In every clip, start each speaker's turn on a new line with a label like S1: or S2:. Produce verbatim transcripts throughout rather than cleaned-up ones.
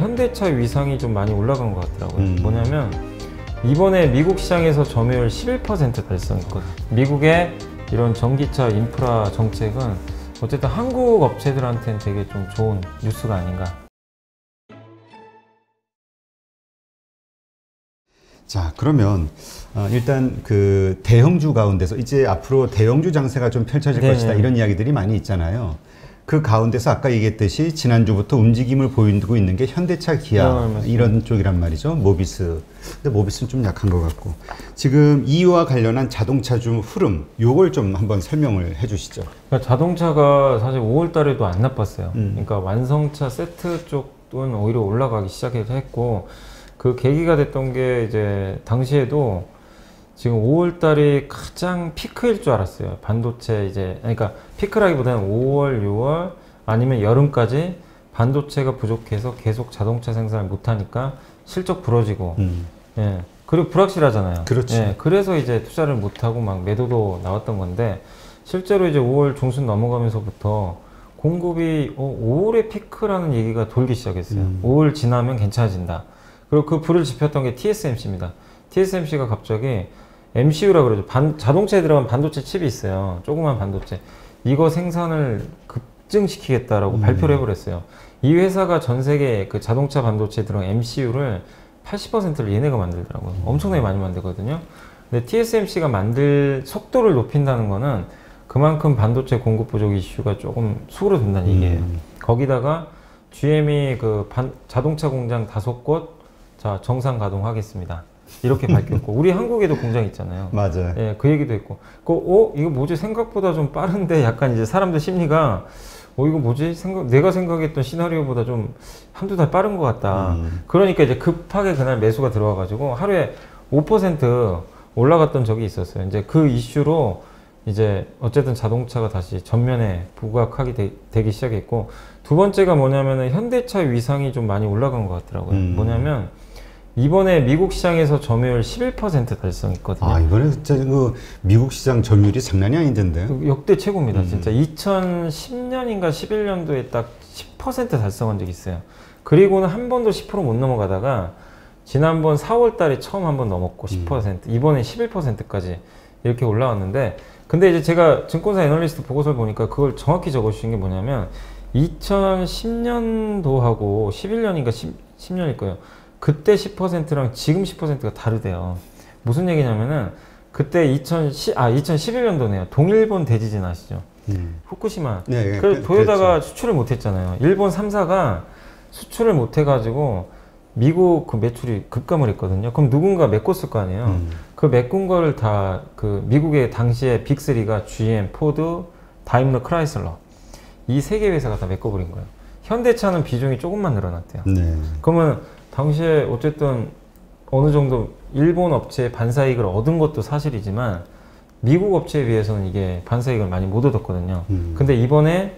S1: 현대차 위상이 좀 많이 올라간 것 같더라고요.
S2: 음.
S1: 뭐냐면 이번에 미국 시장에서 점유율 십일 퍼센트 달성했거든요. 미국의 이런 전기차 인프라 정책은 어쨌든 한국 업체들한테는 되게 좀 좋은 뉴스가 아닌가.
S2: 자, 그러면 어, 일단 그 대형주 가운데서 이제 앞으로 대형주 장세가 좀 펼쳐질
S1: 네네.
S2: 것이다, 이런 이야기들이 많이 있잖아요. 그 가운데서 아까 얘기했듯이 지난주부터 움직임을 보이고 있는 게 현대차, 기아
S1: 네,
S2: 이런 쪽이란 말이죠. 모비스. 근데 모비스는 좀 약한 것 같고. 지금 이와 관련한 자동차주 흐름, 요걸 좀 한번 설명을 해 주시죠.
S1: 그러니까 자동차가 사실 오월 달에도 안 나빴어요.
S2: 음.
S1: 그러니까 완성차 세트 쪽은 오히려 올라가기 시작했고, 그 계기가 됐던 게 이제 당시에도 지금 오월 달이 가장 피크일 줄 알았어요. 반도체 이제, 그러니까 피크라기보다는 오월, 유월 아니면 여름까지 반도체가 부족해서 계속 자동차 생산을 못하니까 실적 부러지고,
S2: 음.
S1: 예. 그리고 불확실하잖아요.
S2: 그렇지.
S1: 예. 그래서 이제 투자를 못하고 막 매도도 나왔던 건데, 실제로 이제 오월 중순 넘어가면서부터 공급이 어, 오월의 피크라는 얘기가 돌기 시작했어요.
S2: 음.
S1: 오월 지나면 괜찮아진다. 그리고 그 불을 지폈던 게 티에스엠씨입니다. 티에스엠씨가 갑자기 엠씨유라 그러죠. 반, 자동차에 들어간 반도체 칩이 있어요. 조그만 반도체. 이거 생산을 급증시키겠다라고
S2: 음.
S1: 발표를 해버렸어요. 이 회사가 전 세계 그 자동차 반도체에 들어간 엠씨유를 팔십 퍼센트를 얘네가 만들더라고요.
S2: 음.
S1: 엄청나게 많이 만들거든요. 근데 티에스엠씨가 만들 속도를 높인다는 거는 그만큼 반도체 공급 부족 이슈가 조금 수그러든다는 얘기예요.
S2: 음.
S1: 거기다가 지엠이 그 반, 자동차 공장 다섯 곳 자 정상 가동하겠습니다. 이렇게 밝혔고, 우리 한국에도 공장 있잖아요.
S2: 맞아요.
S1: 예, 그 얘기도 했고, 그, 어, 이거 뭐지? 생각보다 좀 빠른데, 약간 이제 사람들 심리가, 어, 이거 뭐지? 생각, 내가 생각했던 시나리오보다 좀 한두 달 빠른 것 같다.
S2: 음.
S1: 그러니까 이제 급하게 그날 매수가 들어와가지고, 하루에 오 퍼센트 올라갔던 적이 있었어요. 이제 그 이슈로, 이제 어쨌든 자동차가 다시 전면에 부각하게 되, 되기 시작했고, 두 번째가 뭐냐면은 현대차 위상이 좀 많이 올라간 것 같더라고요.
S2: 음.
S1: 뭐냐면, 이번에 미국 시장에서 점유율 십일 퍼센트 달성했거든요.
S2: 아, 이번에 진짜 그 미국 시장 점유율이 장난이 아닌데.
S1: 역대 최고입니다.
S2: 음.
S1: 진짜 이천십 년인가 십일 년도에 딱 십 퍼센트 달성한 적이 있어요. 그리고는 한 번도 십 퍼센트 못 넘어가다가 지난번 사월 달에 처음 한 번 넘었고 십 퍼센트, 음. 이번에 십일 퍼센트까지 이렇게 올라왔는데, 근데 이제 제가 증권사 애널리스트 보고서를 보니까 그걸 정확히 적어주신 게 뭐냐면 이천십 년도하고 십일 년인가 십 년일 거예요. 그때 십 퍼센트랑 지금 십 퍼센트가 다르대요. 무슨 얘기냐면은 그때 이천십, 아, 이천십일 년도네요. 동일본 대지진 아시죠? 음. 후쿠시마.
S2: 네, 네,
S1: 그,
S2: 그,
S1: 도요타가
S2: 그렇죠.
S1: 수출을 못했잖아요. 일본 삼 사가 수출을 못해가지고 미국 그 매출이 급감을 했거든요. 그럼 누군가 메꿨을 거 아니에요. 음. 그 메꾼 거를 다 그 미국의 당시에 빅쓰리가 지엠, 포드, 다임러, 크라이슬러, 이 세 개 회사가 다 메꿔버린 거예요. 현대차는 비중이 조금만 늘어났대요. 네. 그러면 당시에 어쨌든 어느 정도 일본 업체의 반사이익을 얻은 것도 사실이지만 미국 업체에 비해서는 이게 반사이익을 많이 못 얻었거든요. 음. 근데 이번에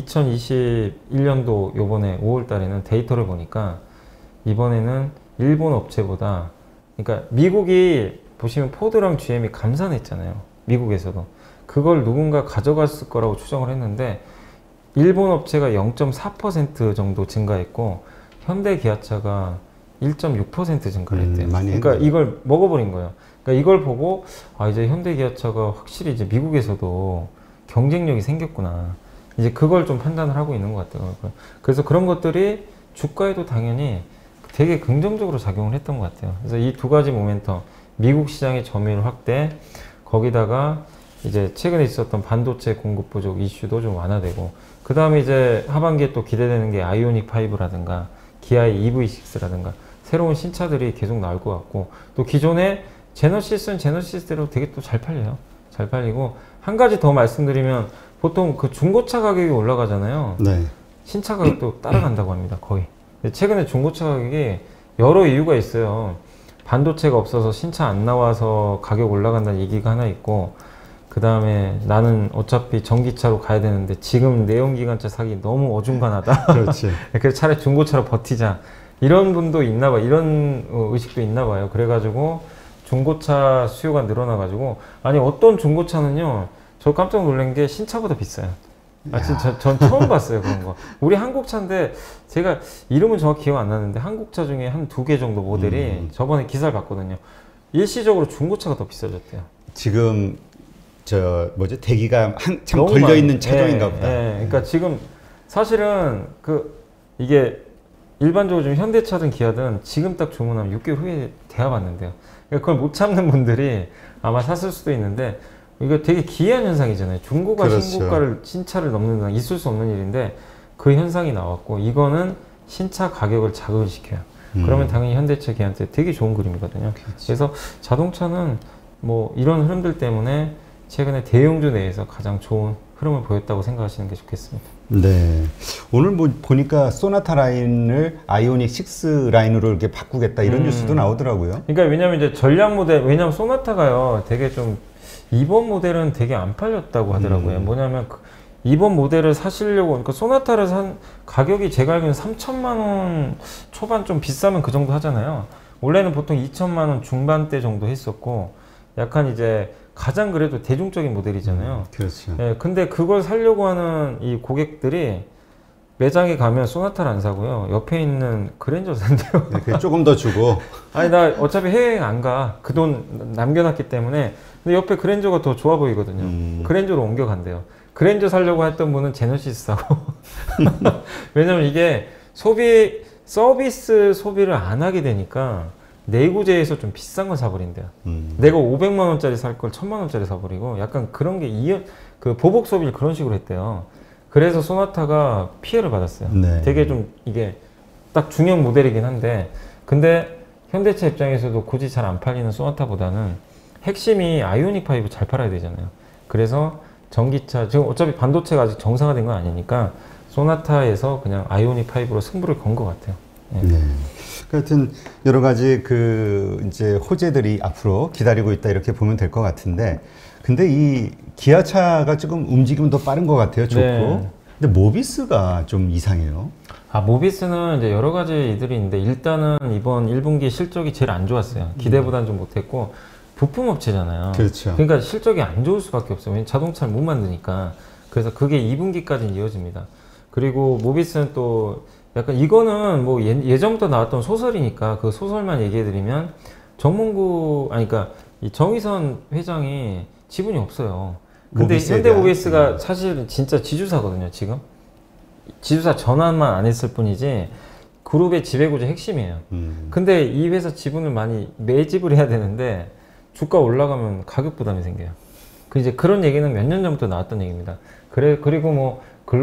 S1: 이천이십일 년도 요번에 오월 달에는 데이터를 보니까 이번에는 일본 업체보다, 그러니까 미국이 보시면 포드랑 지엠이 감산했잖아요. 미국에서도. 그걸 누군가 가져갔을 거라고 추정을 했는데 일본 업체가 영 점 사 퍼센트 정도 증가했고 현대 기아차가 일 점 육 퍼센트 증가를 했대요. 음, 그러니까 했네요. 이걸 먹어버린 거예요. 그러니까 이걸 보고 아, 이제 현대 기아차가 확실히 이제 미국에서도 경쟁력이 생겼구나. 이제 그걸 좀 판단을 하고 있는 것 같더라고요. 그래서 그런 것들이 주가에도 당연히 되게 긍정적으로 작용을 했던 것 같아요. 그래서 이 두 가지 모멘텀, 미국 시장의 점유율 확대, 거기다가 이제 최근에 있었던 반도체 공급 부족 이슈도 좀 완화되고, 그 다음에 이제 하반기에 또 기대되는 게 아이오닉 파이브라든가 기아의 이브이식스라든가 새로운 신차들이 계속 나올 것 같고, 또 기존의 제너시스는 제너시스대로 되게 또 잘 팔려요. 잘 팔리고, 한 가지 더 말씀드리면 보통 그 중고차 가격이 올라가잖아요. 네. 신차 가격도 따라간다고 합니다. 거의. 최근에 중고차 가격이 여러 이유가 있어요. 반도체가 없어서 신차 안 나와서 가격 올라간다는 얘기가 하나 있고, 그 다음에 나는 어차피 전기차로 가야 되는데 지금 내연기관차 사기 너무 어중간하다. 그렇지. 그래서 차라리 중고차로 버티자. 이런 분도 있나 봐. 이런 의식도 있나 봐요. 그래가지고 중고차 수요가 늘어나가지고, 아니 어떤 중고차는요, 저 깜짝 놀란 게 신차보다 비싸요. 아, 진짜 전 처음 봤어요, 그런 거. 우리 한국차인데, 제가 이름은 정확히 기억 안 나는데, 한국차 중에 한 두 개 정도 모델이 음. 저번에 기사를 봤거든요. 일시적으로 중고차가 더 비싸졌대요.
S2: 지금, 저, 뭐지, 대기가 한참 걸려있는 차종인가
S1: 예,
S2: 보다.
S1: 예, 그러니까 지금, 사실은, 그, 이게, 일반적으로 좀 현대차든 기아든 지금 딱 주문하면 육 개월 후에 대화 받는데요. 그러니까 그걸 못 참는 분들이 아마 샀을 수도 있는데, 이거 되게 기이한 현상이잖아요. 중고가 그렇죠. 신고가를 신차를 넘는 건 있을 수 없는 일인데 그 현상이 나왔고 이거는 신차 가격을 자극을 시켜요. 음. 그러면 당연히 현대차 기아한테 되게 좋은 그림이거든요. 그렇지. 그래서 자동차는 뭐 이런 흐름들 때문에 최근에 대형주 내에서 가장 좋은 흐름을 보였다고 생각하시는 게 좋겠습니다.
S2: 네. 오늘 뭐 보니까 소나타 라인을 아이오닉 육 라인으로 이렇게 바꾸겠다 이런 음. 뉴스도 나오더라고요.
S1: 그러니까 왜냐면 이제 전략 모델, 왜냐면 소나타가요 되게 좀 이번 모델은 되게 안 팔렸다고 하더라고요. 음. 뭐냐면 그 이번 모델을 사시려고, 그러니까 소나타를 산 가격이 제가 알기로는 삼천만 원 초반 좀 비싸면 그 정도 하잖아요. 원래는 보통 이천만 원 중반대 정도 했었고, 약간 이제 가장 그래도 대중적인 모델이잖아요.
S2: 음, 그렇죠.
S1: 예, 근데 그걸 사려고 하는 이 고객들이 매장에 가면 소나타를 안 사고요. 옆에 있는 그랜저 산대요.
S2: 네, 조금 더 주고.
S1: 아니, 나 어차피 해외여행 안 가. 그 돈 남겨놨기 때문에. 근데 옆에 그랜저가 더 좋아 보이거든요. 음. 그랜저로 옮겨간대요. 그랜저 살려고 했던 분은 제너시스 사고. 왜냐면 이게 소비, 서비스 소비를 안 하게 되니까 내구재에서 좀 비싼 걸 사버린대요. 음. 내가 오백만 원짜리 살 걸 천만 원짜리 사버리고 약간 그런 게 이연, 그 보복 소비를 그런 식으로 했대요. 그래서 소나타가 피해를 받았어요. 네. 되게 좀 이게 딱 중형 모델이긴 한데, 근데 현대차 입장에서도 굳이 잘 안 팔리는 소나타보다는 핵심이 아이오닉 오 잘 팔아야 되잖아요. 그래서 전기차, 지금 어차피 반도체가 아직 정상화된 건 아니니까 소나타에서 그냥 아이오닉 오로 승부를 건 것 같아요. 네.
S2: 네. 하여튼 여러 가지 그 이제 호재들이 앞으로 기다리고 있다 이렇게 보면 될 것 같은데, 근데 이 기아차가 조금 움직임은 더 빠른 것 같아요. 좋고. 네. 근데 모비스가 좀 이상해요.
S1: 아, 모비스는 이제 여러 가지 이들이 있는데, 일단은 이번 일 분기 실적이 제일 안 좋았어요. 기대보다는 좀 못했고, 부품업체잖아요.
S2: 그렇죠.
S1: 그러니까 실적이 안 좋을 수밖에 없어요. 왜냐면 자동차를 못 만드니까. 그래서 그게 이 분기까지 이어집니다. 그리고 모비스는 또 약간 이거는 뭐 예, 예전부터 나왔던 소설이니까 그 소설만 얘기해드리면, 정몽구, 아니 그러니까 이 정의선 회장이 지분이 없어요. 근데 현대모비스가 음. 사실 진짜 지주사거든요, 지금. 지주사 전환만 안 했을 뿐이지 그룹의 지배구조 핵심이에요. 음. 근데 이 회사 지분을 많이 매집을 해야 되는데 주가 올라가면 가격 부담이 생겨요. 그 이제 그런 얘기는 몇 년 전부터 나왔던 얘기입니다. 그래, 그리고 뭐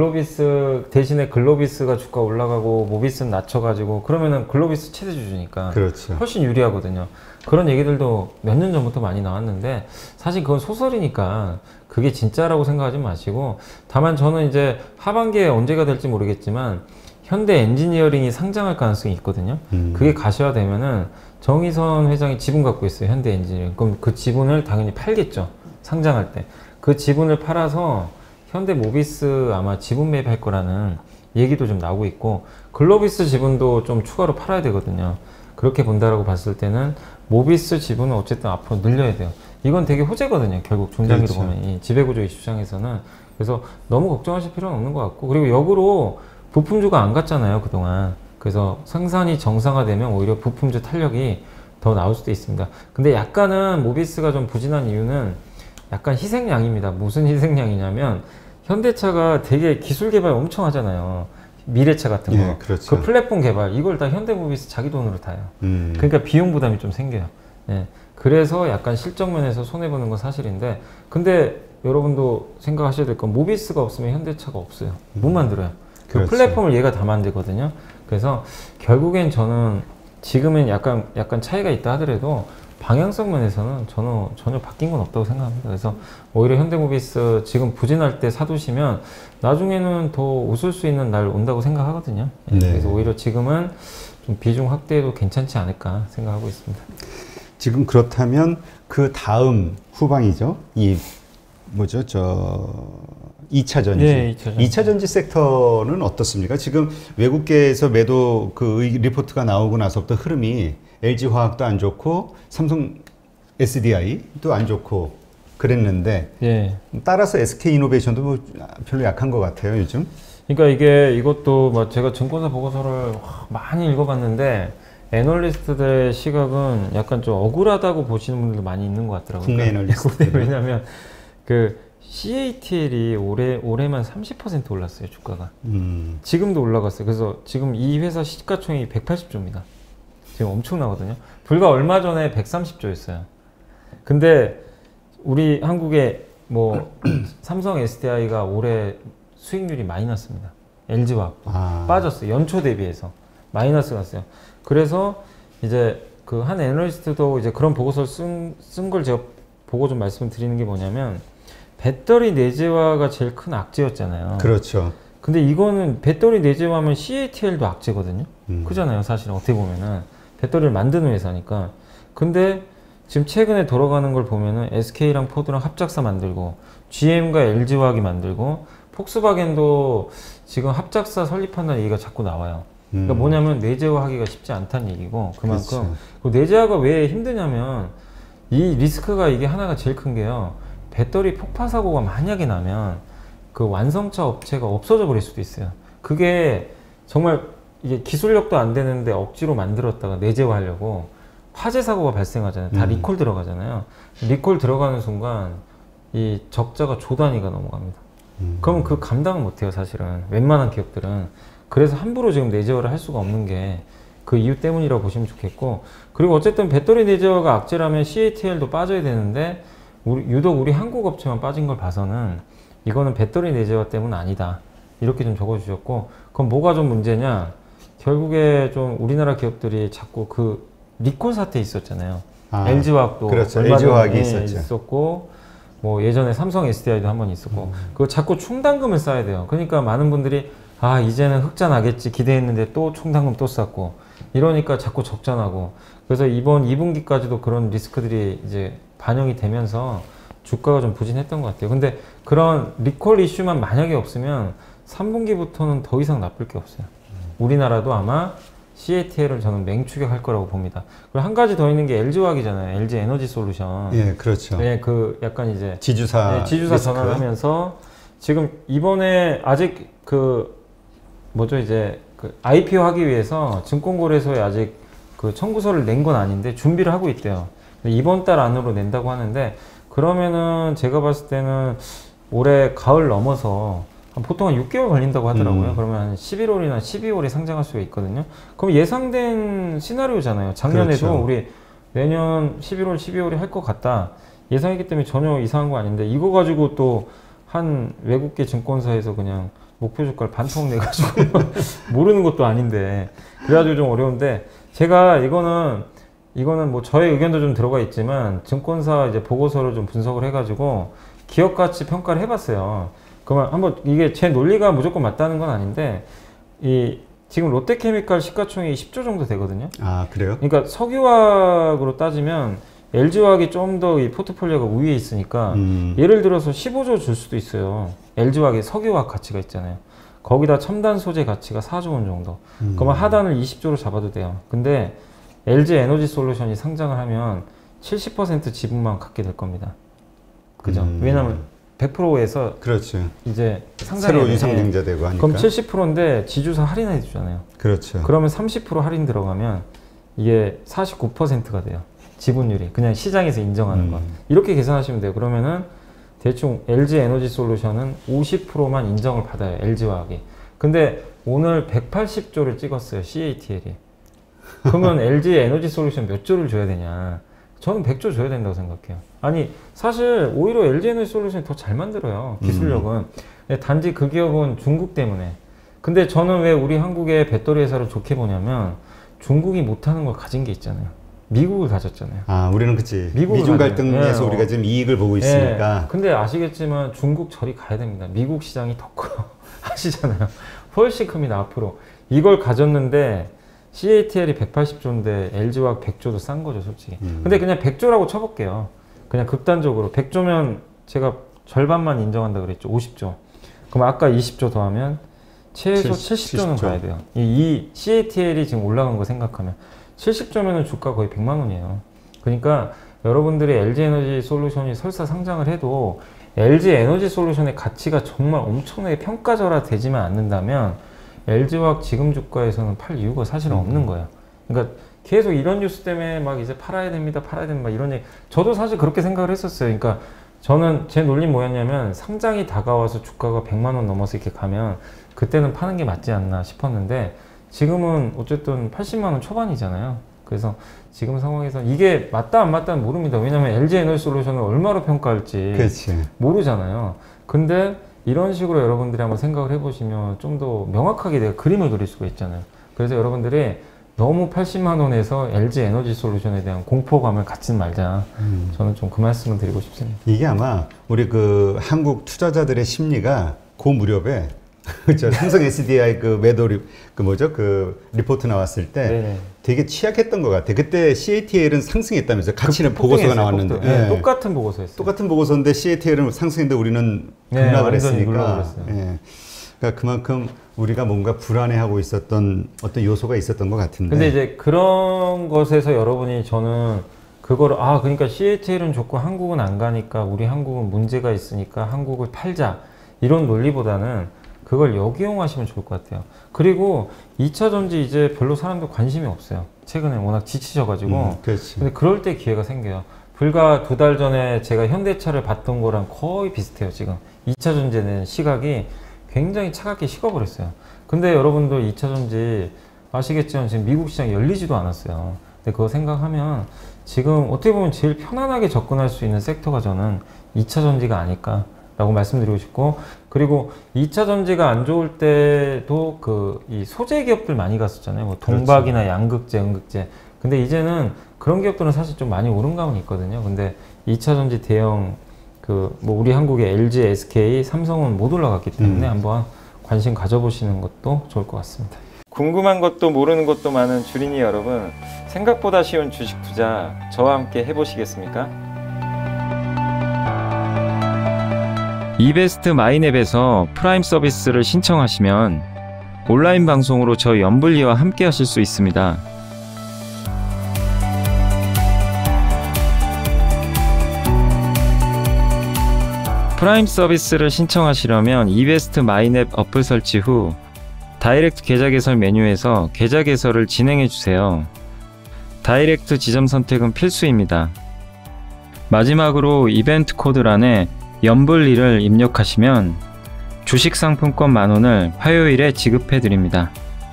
S1: 글로비스 대신에 글로비스가 주가 올라가고 모비스는 낮춰가지고 그러면은 글로비스 최대 주주니까
S2: 그렇죠.
S1: 훨씬 유리하거든요. 그런 얘기들도 몇 년 전부터 많이 나왔는데 사실 그건 소설이니까 그게 진짜라고 생각하지 마시고, 다만 저는 이제 하반기에 언제가 될지 모르겠지만 현대 엔지니어링이 상장할 가능성이 있거든요. 음. 그게 가시화되면은 정의선 회장이 지분 갖고 있어요, 현대 엔지니어링. 그럼 그 지분을 당연히 팔겠죠, 상장할 때. 그 지분을 팔아서 현대 모비스 아마 지분 매입할 거라는 얘기도 좀 나오고 있고, 글로비스 지분도 좀 추가로 팔아야 되거든요. 그렇게 본다라고 봤을 때는 모비스 지분은 어쨌든 앞으로 늘려야 돼요. 이건 되게 호재거든요, 결국 중장기로 그렇죠. 보면 이 지배구조 이슈장에서는. 그래서 너무 걱정하실 필요는 없는 것 같고, 그리고 역으로 부품주가 안 갔잖아요, 그동안. 그래서 생산이 정상화되면 오히려 부품주 탄력이 더 나올 수도 있습니다. 근데 약간은 모비스가 좀 부진한 이유는 약간 희생양입니다. 무슨 희생양이냐면 현대차가 되게 기술 개발 엄청 하잖아요. 미래차 같은 거.
S2: 예, 그렇죠.
S1: 그 플랫폼 개발, 이걸 다 현대모비스 자기 돈으로 타요. 음. 그러니까 비용 부담이 좀 생겨요. 예. 그래서 약간 실적 면에서 손해보는 건 사실인데, 근데 여러분도 생각하셔야 될 건 모비스가 없으면 현대차가 없어요. 못 만들어요. 그
S2: 그렇죠.
S1: 플랫폼을 얘가 다 만들거든요. 그래서 결국엔 저는 지금은 약간 약간 차이가 있다 하더라도 방향성 면에서는 저는 전혀 바뀐 건 없다고 생각합니다. 그래서 오히려 현대모비스 지금 부진할 때 사두시면 나중에는 더 웃을 수 있는 날 온다고 생각하거든요. 네. 그래서 오히려 지금은 좀 비중 확대해도 괜찮지 않을까 생각하고 있습니다.
S2: 지금 그렇다면 그 다음 후방이죠. 이 뭐죠? 저 이 차 전지.
S1: 네, 이 차 전지.
S2: 이 차 전지 섹터는 어떻습니까? 지금 외국계에서 매도 그 리포트가 나오고 나서부터 흐름이 엘지화학도 안 좋고 삼성 에스디아이도 안 좋고 그랬는데
S1: 예.
S2: 따라서 에스케이이노베이션도 뭐 별로 약한 것 같아요 요즘.
S1: 그러니까 이게 이것도 뭐 제가 증권사 보고서를 많이 읽어봤는데 애널리스트들의 시각은 약간 좀 억울하다고 보시는 분들도 많이 있는 것 같더라고요.
S2: 국내 애널리스트.
S1: 왜냐하면 그 씨에이티엘이 올해 올해만 삼십 퍼센트 올랐어요 주가가. 음. 지금도 올라갔어요. 그래서 지금 이 회사 시가총액이 백팔십 조입니다. 지금 엄청나거든요. 불과 얼마 전에 백삼십 조였어요. 근데 우리 한국의 뭐 삼성 에스디아이가 올해 수익률이 많이 났습니다. 엘지화학도 아. 빠졌어요. 연초 대비해서 마이너스 갔어요. 그래서 이제 그 한 애널리스트도 이제 그런 보고서를 쓴, 쓴 걸 제가 보고 좀 말씀을 드리는 게 뭐냐면 배터리 내재화가 제일 큰 악재였잖아요.
S2: 그렇죠.
S1: 근데 이거는 배터리 내재화하면 씨에이티엘도 악재거든요. 음. 그잖아요. 사실 어떻게 보면은 배터리를 만드는 회사니까. 근데 지금 최근에 돌아가는 걸 보면은 에스케이랑 포드랑 합작사 만들고 지엠과 엘지화학이 만들고 폭스바겐도 지금 합작사 설립한다는 얘기가 자꾸 나와요. 그러니까 음. 뭐냐면 내재화하기가 쉽지 않다는 얘기고 그만큼 그 내재화가 왜 힘드냐면 이 리스크가 이게 하나가 제일 큰 게요. 배터리 폭파 사고가 만약에 나면 그 완성차 업체가 없어져 버릴 수도 있어요. 그게 정말 이게 기술력도 안 되는데 억지로 만들었다가 내재화하려고 화재 사고가 발생하잖아요. 다 음. 리콜 들어가잖아요. 리콜 들어가는 순간 이 적자가 조 단위가 넘어갑니다. 음. 그럼 그 감당을 못해요 사실은 웬만한 기업들은. 그래서 함부로 지금 내재화를 할 수가 없는 게 그 이유 때문이라고 보시면 좋겠고, 그리고 어쨌든 배터리 내재화가 악재라면 씨에이티엘도 빠져야 되는데 우리, 유독 우리 한국 업체만 빠진 걸 봐서는 이거는 배터리 내재화 때문은 아니다 이렇게 좀 적어주셨고, 그럼 뭐가 좀 문제냐, 결국에 좀 우리나라 기업들이 자꾸 그 리콜 사태 있었잖아요. 아, 엘지화학도
S2: 그렇죠. 엘지화학이 있었죠.
S1: 있었고 뭐 예전에 삼성 에스디아이도 한번 있었고 음. 그거 자꾸 충당금을 쌓아야 돼요. 그러니까 많은 분들이 아 이제는 흑자 나겠지 기대했는데 또 충당금 또 쌓고 이러니까 자꾸 적자 나고, 그래서 이번 이 분기까지도 그런 리스크들이 이제 반영이 되면서 주가가 좀 부진했던 것 같아요. 근데 그런 리콜 이슈만 만약에 없으면 삼 분기부터는 더 이상 나쁠 게 없어요. 우리나라도 아마 씨에이티엘을 저는 맹추격할 거라고 봅니다. 그리고 한 가지 더 있는 게 엘지화학이잖아요. 엘지 에너지 솔루션.
S2: 예, 그렇죠.
S1: 예, 그 약간 이제
S2: 지주사,
S1: 예, 지주사 전환하면서 지금 이번에 아직 그 뭐죠 이제 그 아이피오 하기 위해서 증권거래소에 아직 그 청구서를 낸 건 아닌데 준비를 하고 있대요. 이번 달 안으로 낸다고 하는데, 그러면은 제가 봤을 때는 올해 가을 넘어서 보통 한 육 개월 걸린다고 하더라고요. 음. 그러면 한 십일월이나 십이월에 상장할 수가 있거든요. 그럼 예상된 시나리오잖아요. 작년에도 그렇죠. 우리 내년 십일월, 십이월에 할 것 같다 예상했기 때문에 전혀 이상한 거 아닌데, 이거 가지고 또 한 외국계 증권사에서 그냥 목표 주가를 반토막 내가지고 모르는 것도 아닌데, 그래가지고 좀 어려운데, 제가 이거는 이거는 뭐 저의 의견도 좀 들어가 있지만 증권사 이제 보고서를 좀 분석을 해가지고 기업 가치 평가를 해봤어요. 그러면 한번 이게 제 논리가 무조건 맞다는 건 아닌데, 이 지금 롯데케미칼 시가총액이 십 조 정도 되거든요.
S2: 아 그래요?
S1: 그러니까 석유화학으로 따지면 엘지화학이 좀 더 이 포트폴리오가 우위에 있으니까 음. 예를 들어서 십오 조 줄 수도 있어요. 엘지화학의 석유화학 가치가 있잖아요. 거기다 첨단 소재 가치가 사 조 원 정도. 음. 그러면 하단을 이십 조로 잡아도 돼요. 근데 엘지 에너지 솔루션이 상장을 하면 칠십 퍼센트 지분만 갖게 될 겁니다. 그죠? 음. 왜냐면 백 퍼센트에서
S2: 그렇죠.
S1: 이제 상장이
S2: 새로 유상증자 되고 하니까.
S1: 그럼 칠십 퍼센트인데 지주사 할인해 주잖아요.
S2: 그렇죠.
S1: 그러면 삼십 퍼센트 할인 들어가면 이게 사십구 퍼센트가 돼요. 지분율이 그냥 시장에서 인정하는 음. 건. 이렇게 계산하시면 돼요. 그러면은 대충 엘지 에너지 솔루션은 오십 퍼센트만 인정을 받아요. 엘지화학이. 근데 오늘 백팔십 조를 찍었어요. 씨에이티엘이. 그러면 엘지 에너지 솔루션 몇 조를 줘야 되냐? 저는 백 조 줘야 된다고 생각해요. 아니 사실 오히려 엘지 에너지 솔루션이 더 잘 만들어요. 기술력은. 음. 단지 그 기업은 중국 때문에. 근데 저는 왜 우리 한국의 배터리 회사를 좋게 보냐면 중국이 못하는 걸 가진 게 있잖아요. 미국을 가졌잖아요.
S2: 아 우리는 그치. 미중 갈등에서 네, 우리가 지금 이익을 보고 있으니까.
S1: 네. 근데 아시겠지만 중국 저리 가야 됩니다. 미국 시장이 더 커요. 아시잖아요. 훨씬 큽니다. 앞으로. 이걸 가졌는데 씨에이티엘이 백팔십 조인데 엘지화학 백 조도 싼 거죠 솔직히. 음. 근데 그냥 백 조라고 쳐볼게요. 그냥 극단적으로 백 조면 제가 절반만 인정한다 그랬죠. 오십 조. 그럼 아까 이십 조 더하면 최소 칠십 조는 가야 돼요. 이, 이 씨에이티엘이 지금 올라간 거 생각하면 칠십 조면은 주가 거의 백만 원이에요. 그러니까 여러분들이 엘지에너지솔루션이 설사 상장을 해도 엘지에너지솔루션의 가치가 정말 엄청나게 평가절하 되지만 않는다면 엘지화학 지금 주가에서는 팔 이유가 사실은 없는 거예요. 그러니까 계속 이런 뉴스 때문에 막 이제 팔아야 됩니다, 팔아야 됩니다 이런 얘기. 저도 사실 그렇게 생각을 했었어요. 그러니까 저는 제 논리 뭐였냐면 상장이 다가와서 주가가 백만 원 넘어서 이렇게 가면 그때는 파는 게 맞지 않나 싶었는데 지금은 어쨌든 팔십만 원 초반이잖아요. 그래서 지금 상황에서 이게 맞다 안 맞다는 모릅니다. 왜냐면 엘지에너지솔루션을 얼마로 평가할지
S2: 그렇지.
S1: 모르잖아요. 근데 이런 식으로 여러분들이 한번 생각을 해보시면 좀 더 명확하게 내가 그림을 그릴 수가 있잖아요. 그래서 여러분들이 너무 팔십만 원에서 엘지에너지솔루션에 대한 공포감을 갖지 말자. 음. 저는 좀 그 말씀을 드리고 싶습니다.
S2: 이게 아마 우리 그 한국 투자자들의 심리가 그 무렵에 그렇죠. 삼성 에스디아이 그 매도 리, 그 뭐죠? 그 리포트 나왔을 때 네네. 되게 취약했던 것 같아. 그때 씨에이티엘은 상승했다면서 가치는 그 보고서가 나왔는데
S1: 네, 네. 똑같은 보고서였어요.
S2: 똑같은 보고서인데 씨에이티엘은 상승했는데 우리는 급락을 네, 했으니까. 예. 그러니까 그만큼 우리가 뭔가 불안해하고 있었던 어떤 요소가 있었던 것 같은데.
S1: 근데 이제 그런 것에서 여러분이 저는 그거를 아 그러니까 씨에이티엘은 좋고 한국은 안 가니까 우리 한국은 문제가 있으니까 한국을 팔자 이런 논리보다는 그걸 역이용하시면 좋을 것 같아요. 그리고 이 차 전지 이제 별로 사람들 관심이 없어요. 최근에 워낙 지치셔가지고.
S2: 음, 그렇지.
S1: 근데 그럴 때 기회가 생겨요. 불과 두 달 전에 제가 현대차를 봤던 거랑 거의 비슷해요. 지금 이 차 전지는 시각이 굉장히 차갑게 식어버렸어요. 근데 여러분들 이 차 전지 아시겠지만 지금 미국 시장이 열리지도 않았어요. 근데 그거 생각하면 지금 어떻게 보면 제일 편안하게 접근할 수 있는 섹터가 저는 이 차 전지가 아닐까 라고 말씀드리고 싶고, 그리고 이 차 전지가 안 좋을 때도 그 이 소재 기업들 많이 갔었잖아요. 뭐 동박이나 그렇지. 양극재, 음극재. 근데 이제는 그런 기업들은 사실 좀 많이 오른 감은 있거든요. 근데 이 차 전지 대형 그 뭐 우리 한국의 엘지, 에스케이, 삼성은 못 올라갔기 때문에 음. 한번 관심 가져보시는 것도 좋을 것 같습니다. 궁금한 것도 모르는 것도 많은 주린이 여러분, 생각보다 쉬운 주식 투자 저와 함께 해보시겠습니까? 이베스트 마이냅에서 프라임 서비스를 신청하시면 온라인 방송으로 저희 연불리와 함께 하실 수 있습니다. 프라임 서비스를 신청하시려면 이베스트 마이냅 어플 설치 후 다이렉트 계좌 개설 메뉴에서 계좌 개설을 진행해 주세요. 다이렉트 지점 선택은 필수입니다. 마지막으로 이벤트 코드란에 연불리를 입력하시면 주식 상품권 만원을 화요일에 지급해 드립니다.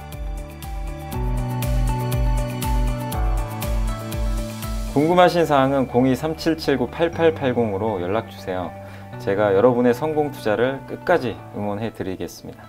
S1: 궁금하신 사항은 공이 삼칠칠구 팔팔팔공으로 연락주세요. 제가 여러분의 성공 투자를 끝까지 응원해 드리겠습니다.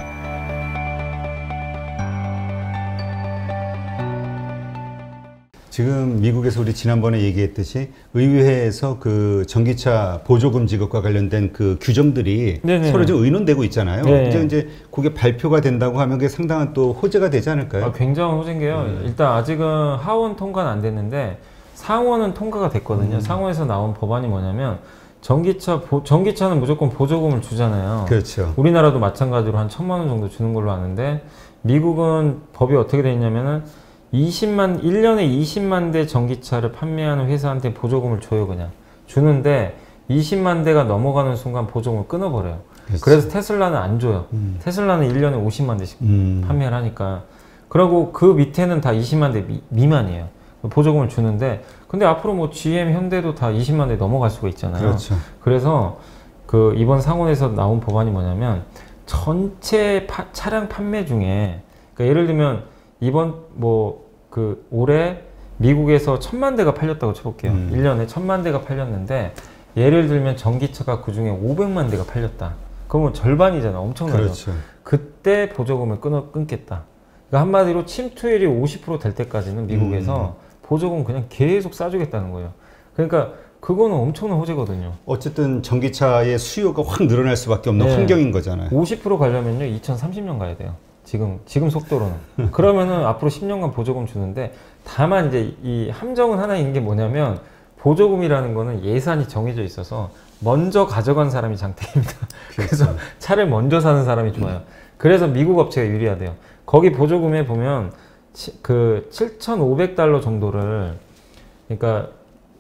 S2: 지금 미국에서 우리 지난번에 얘기했듯이 의회에서 그 전기차 보조금 지급과 관련된 그 규정들이 네네. 서로 좀 의논되고 있잖아요. 네. 이제 이제 그게 발표가 된다고 하면 그게 상당한 또 호재가 되지 않을까요?
S1: 아, 굉장한 호재인 게요. 네. 일단 아직은 하원 통과는 안 됐는데 상원은 통과가 됐거든요. 음. 상원에서 나온 법안이 뭐냐면 전기차 보, 전기차는 무조건 보조금을 주잖아요.
S2: 그렇죠.
S1: 우리나라도 마찬가지로 한 천만 원 정도 주는 걸로 아는데 미국은 법이 어떻게 돼 있냐면은 이십만, 일 년에 이십만 대 전기차를 판매하는 회사한테 보조금을 줘요, 그냥. 주는데 이십만 대가 넘어가는 순간 보조금을 끊어버려요. 그렇지. 그래서 테슬라는 안 줘요. 음. 테슬라는 일 년에 오십만 대씩 음. 판매를 하니까. 그리고 그 밑에는 다 이십만 대 미, 미만이에요. 보조금을 주는데, 근데 앞으로 뭐 지엠, 현대도 다 이십만 대 넘어갈 수가 있잖아요.
S2: 그렇죠.
S1: 그래서 그 이번 상원에서 나온 법안이 뭐냐면 전체 파, 차량 판매 중에, 그러니까 예를 들면 이번 뭐 그 올해 미국에서 천만 대가 팔렸다고 쳐볼게요. 음. 일 년에 천만 대가 팔렸는데 예를 들면 전기차가 그 중에 오백만 대가 팔렸다. 그러면 절반이잖아. 엄청나죠.
S2: 그렇죠.
S1: 그때 보조금을 끊어, 끊겠다. 그러니까 한마디로 침투율이 오십 퍼센트 될 때까지는 미국에서 음. 보조금 그냥 계속 싸주겠다는 거예요. 그러니까 그거는 엄청난 호재거든요.
S2: 어쨌든 전기차의 수요가 확 늘어날 수밖에 없는 네. 환경인 거잖아요.
S1: 오십 퍼센트 가려면요 이천삼십 년 가야 돼요. 지금, 지금 속도로는. 그러면은 앞으로 십 년간 보조금 주는데, 다만 이제 이 함정은 하나 있는 게 뭐냐면, 보조금이라는 거는 예산이 정해져 있어서, 먼저 가져간 사람이 장땡입니다. 그래서 차를 먼저 사는 사람이 좋아요. 그래서 미국 업체가 유리하대요. 거기 보조금에 보면, 치, 그 칠천오백 달러 정도를, 그러니까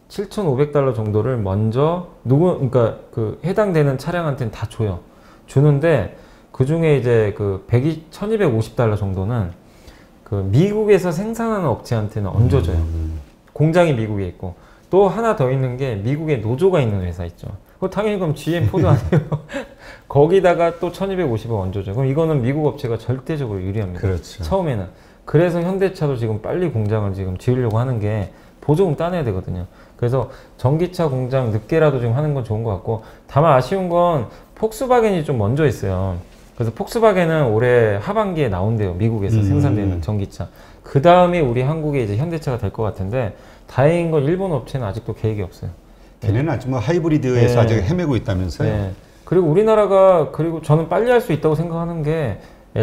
S1: 칠천오백 달러 정도를 먼저 누구 그러니까 그 해당되는 차량한테는 다 줘요. 주는데 그 중에 이제 그 천이백오십 달러 정도는 그 미국에서 생산하는 업체한테는 얹어줘요.
S2: 음.
S1: 공장이 미국에 있고 또 하나 더 있는 게 미국에 노조가 있는 회사 있죠. 그거 당연히 그럼 지엠 포드 아니에요. 거기다가 또 천이백오십을 얹어줘요. 그럼 이거는 미국 업체가 절대적으로 유리합니다.
S2: 그렇죠.
S1: 처음에는. 그래서 현대차도 지금 빨리 공장을 지금 지으려고 하는 게 보조금 따내야 되거든요. 그래서 전기차 공장 늦게라도 지금 하는 건 좋은 것 같고, 다만 아쉬운 건 폭스바겐이 좀 먼저 있어요. 그래서 폭스바겐은 올해 하반기에 나온대요. 미국에서
S2: 음.
S1: 생산되는 전기차. 그 다음에 우리 한국에 이제 현대차가 될 것 같은데, 다행인 건 일본 업체는 아직도 계획이 없어요.
S2: 걔네는 아직 뭐 하이브리드에서
S1: 네.
S2: 아직 헤매고 있다면서요?
S1: 네. 그리고 우리나라가, 그리고 저는 빨리 할 수 있다고 생각하는 게,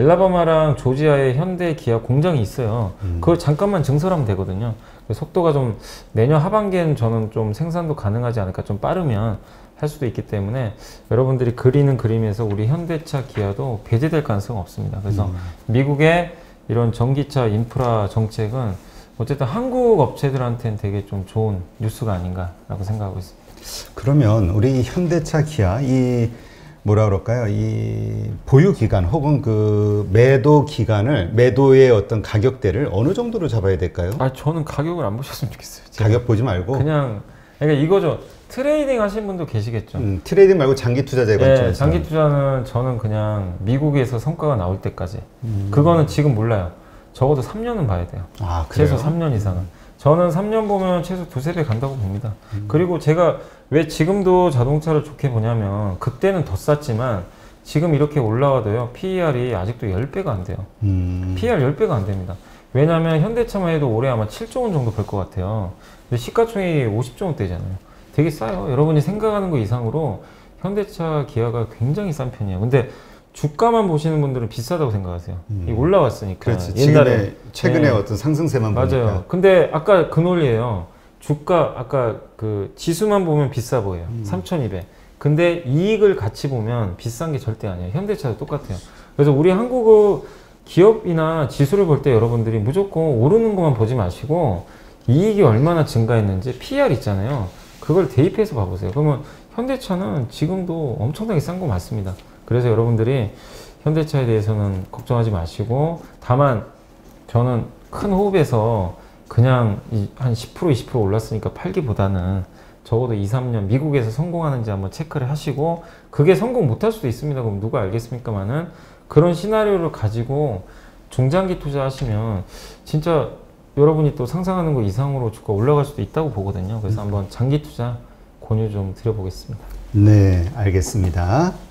S1: 엘라바마랑 조지아에 현대, 기아 공장이 있어요.
S2: 음.
S1: 그걸 잠깐만 증설하면 되거든요. 속도가 좀 내년 하반기에는 저는 좀 생산도 가능하지 않을까, 좀 빠르면 할 수도 있기 때문에 여러분들이 그리는 그림에서 우리 현대차, 기아도 배제될 가능성은 없습니다. 그래서
S2: 음.
S1: 미국의 이런 전기차 인프라 정책은 어쨌든 한국 업체들한테는 되게 좀 좋은 뉴스가 아닌가라고 생각하고 있습니다.
S2: 그러면 우리 현대차, 기아 이 뭐라 그럴까요? 이 보유 기간 혹은 그 매도 기간을, 매도의 어떤 가격대를 어느 정도로 잡아야 될까요?
S1: 아, 저는 가격을 안 보셨으면 좋겠어요. 제가.
S2: 가격 보지 말고
S1: 그냥, 그러니까 이거죠. 트레이딩 하신 분도 계시겠죠.
S2: 음, 트레이딩 말고 장기 투자자의
S1: 네,
S2: 관점에서.
S1: 장기 투자는 저는 그냥 미국에서 성과가 나올 때까지.
S2: 음.
S1: 그거는 지금 몰라요. 적어도 삼 년은 봐야 돼요.
S2: 아, 그래요?
S1: 최소 삼 년 이상은. 저는 삼 년 보면 최소 두세 배 간다고 봅니다.
S2: 음.
S1: 그리고 제가 왜 지금도 자동차를 좋게 보냐면, 그때는 더 쌌지만 지금 이렇게 올라와도요, 피이알이 아직도 십 배가 안 돼요.
S2: 음.
S1: 피이알 십 배가 안 됩니다. 왜냐면 현대차만 해도 올해 아마 칠조 원 정도 벌 것 같아요. 근데 시가총액이 오십조 원대잖아요. 되게 싸요. 여러분이 생각하는 거 이상으로 현대차, 기아가 굉장히 싼 편이에요. 근데 주가만 보시는 분들은 비싸다고 생각하세요.
S2: 음.
S1: 이 올라왔으니까.
S2: 그렇지.
S1: 옛날에.
S2: 지금의 최근에
S1: 네.
S2: 어떤 상승세만
S1: 맞아요.
S2: 보니까.
S1: 근데 아까 그 논리예요. 주가, 아까 그 지수만 보면 비싸 보여요.
S2: 음.
S1: 삼천이백. 근데 이익을 같이 보면 비싼 게 절대 아니에요. 현대차도 똑같아요. 그래서 우리 한국 기업이나 지수를 볼 때 여러분들이 무조건 오르는 것만 보지 마시고, 이익이 얼마나 증가했는지 피이알 있잖아요. 그걸 대입해서 봐보세요. 그러면 현대차는 지금도 엄청나게 싼 거 맞습니다. 그래서 여러분들이 현대차에 대해서는 걱정하지 마시고, 다만 저는 큰 호흡에서 그냥 한 십 퍼센트 이십 퍼센트 올랐으니까 팔기보다는 적어도 이, 삼 년 미국에서 성공하는지 한번 체크를 하시고, 그게 성공 못할 수도 있습니다. 그럼 누가 알겠습니까만은 그런 시나리오를 가지고 중장기 투자하시면 진짜 여러분이 또 상상하는 거 이상으로 주가 올라갈 수도 있다고 보거든요. 그래서 한번 장기 투자 권유 좀 드려보겠습니다.
S2: 네, 알겠습니다.